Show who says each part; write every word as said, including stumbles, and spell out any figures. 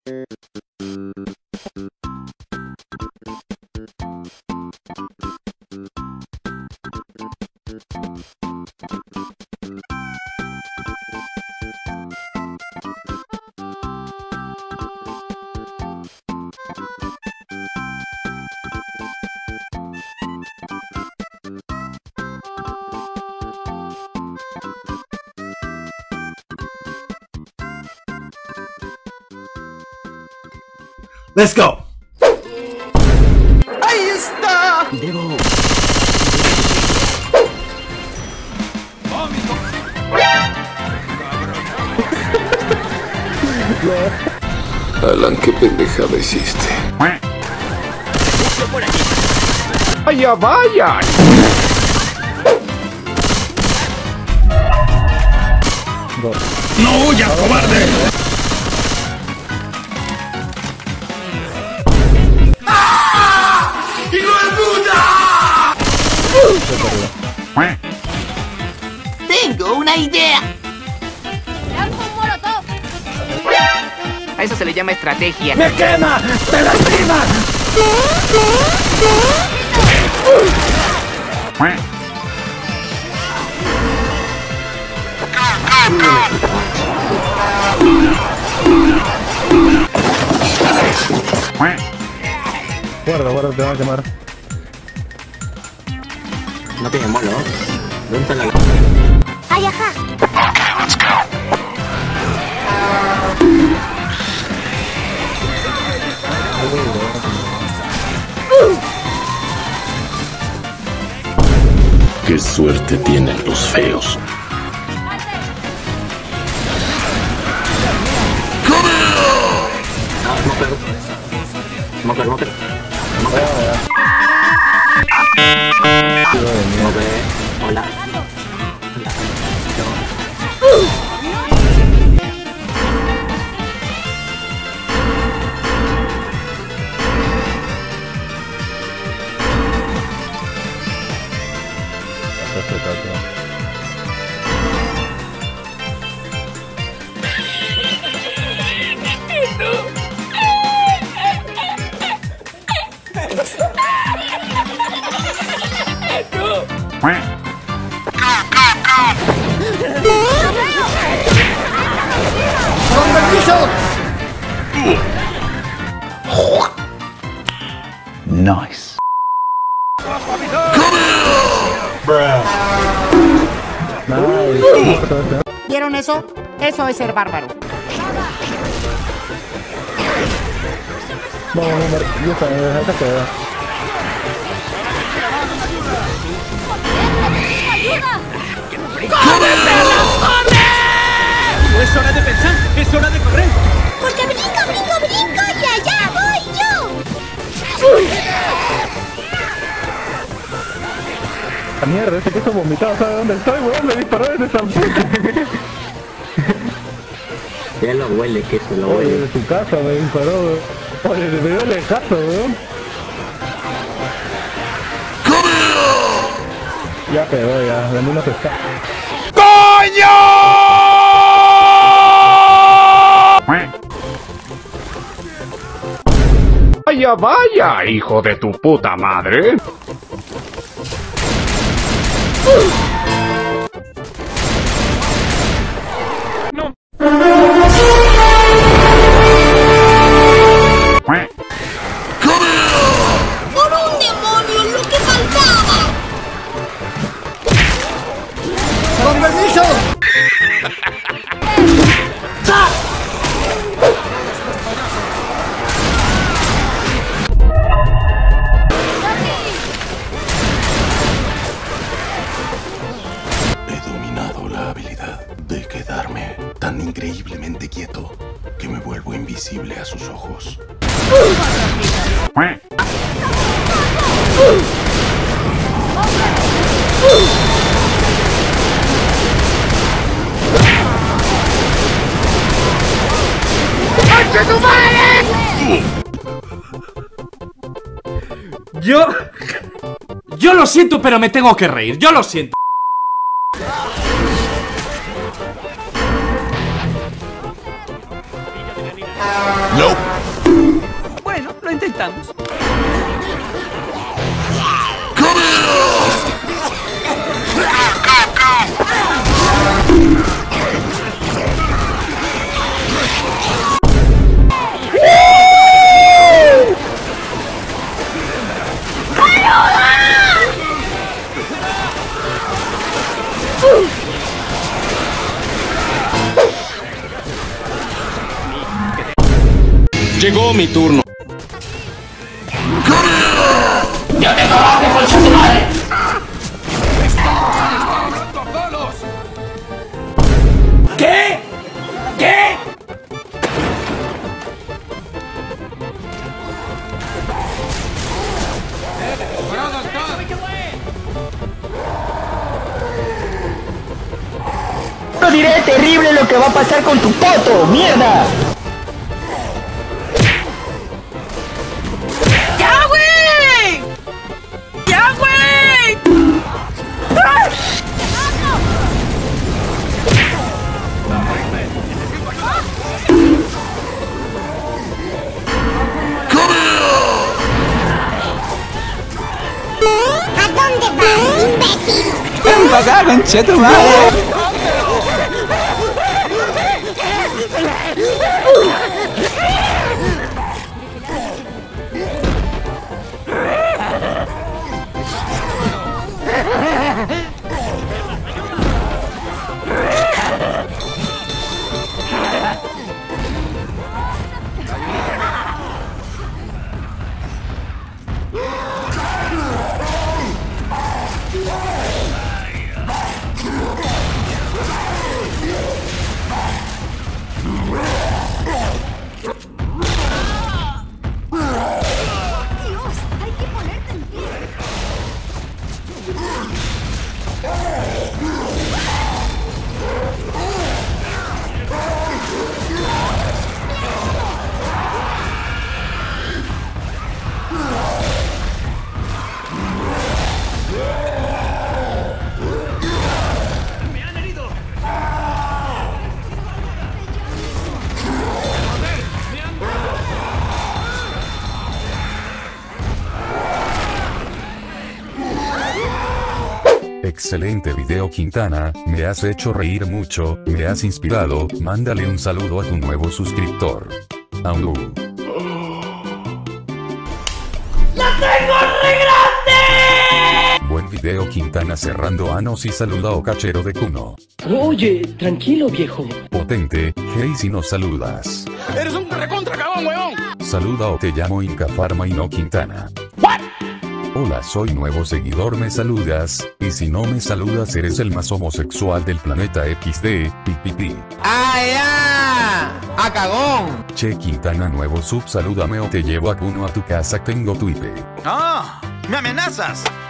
Speaker 1: Let's go.
Speaker 2: Ahí está.
Speaker 1: Debo.
Speaker 3: Alan, qué pendejada hiciste.
Speaker 2: Vaya, vaya.
Speaker 1: ¡No huyas, cobarde!
Speaker 4: Tengo una idea.
Speaker 5: ¡Lanzo un molotov!
Speaker 4: A eso se le llama estrategia.
Speaker 1: ¡Me quema! ¡Te lastima!
Speaker 6: Guarda, guarda, te van a quemar.
Speaker 7: No tiene molo. ¿Dónde está la...
Speaker 5: ¡Ay, ajá!
Speaker 3: Qué suerte tienen los feos.
Speaker 7: Ah, smoker. Smoker, smoker. Smoker. Smoker. Hola.
Speaker 2: ¡Con permiso!
Speaker 1: Nice.
Speaker 8: ¿Vieron eso? Eso es ser bárbaro.
Speaker 6: Vamos, vamos, ya está, acá queda.
Speaker 2: ¡No es hora de pensar! ¡Es hora de correr!
Speaker 5: ¡Porque brinco, brinco, brinco! ¡Y allá voy yo!
Speaker 6: ¡La mierda! Ese queso vomitado, ¿sabe dónde estoy, weón? Me disparó ese zamputo.
Speaker 7: Ya lo huele, que se lo
Speaker 6: Oye,
Speaker 7: huele.
Speaker 6: de su casa me disparó, weón. Oye, se me dio lejazo, weón. Ya quedó, ya. Dame una pescada.
Speaker 2: Vaya, vaya, hijo de tu puta madre. No.
Speaker 5: ¡Por un demonio, lo que faltaba!
Speaker 2: ¡Con permiso!
Speaker 3: He dominado la habilidad de quedarme tan increíblemente quieto que me vuelvo invisible a sus ojos.
Speaker 1: Yo... Yo lo siento, pero me tengo que reír. Yo lo siento.
Speaker 3: ¡No!
Speaker 9: No.
Speaker 4: Bueno, lo intentamos.
Speaker 9: Llegó mi turno.
Speaker 10: ¡Yo te cobarde con su madre!
Speaker 4: ¿Qué? ¿Qué?
Speaker 10: Te diré terrible lo que va a pasar con tu poto, mierda.
Speaker 4: ¡Ya, güey! ¡Ya, güey! ¡Ah!
Speaker 5: ¿A dónde vas, imbécil?
Speaker 10: ¡Ven para acá, concha tu madre!
Speaker 11: Excelente video, Quintana, me has hecho reír mucho, me has inspirado, mándale un saludo a tu nuevo suscriptor. Aún.
Speaker 4: ¡La tengo re grande!
Speaker 11: Buen video, Quintana, cerrando anos y saluda a Cachero de Kuno.
Speaker 10: Oye, tranquilo, viejo.
Speaker 11: Potente, hey si nos saludas.
Speaker 9: ¡Eres un recontra cagón, weón!
Speaker 11: Saluda o te llamo Inca Farma y no Quintana.
Speaker 10: What?
Speaker 11: Hola, soy nuevo seguidor, me saludas, y si no me saludas eres el más homosexual del planeta equis de, pipipi.
Speaker 4: ¡Ah, ya! ¡A cagón!
Speaker 11: Che, Quintana, nuevo sub, salúdame o te llevo a Kuno a tu casa, tengo tu I P.
Speaker 9: ¡Ah! ¡Me amenazas!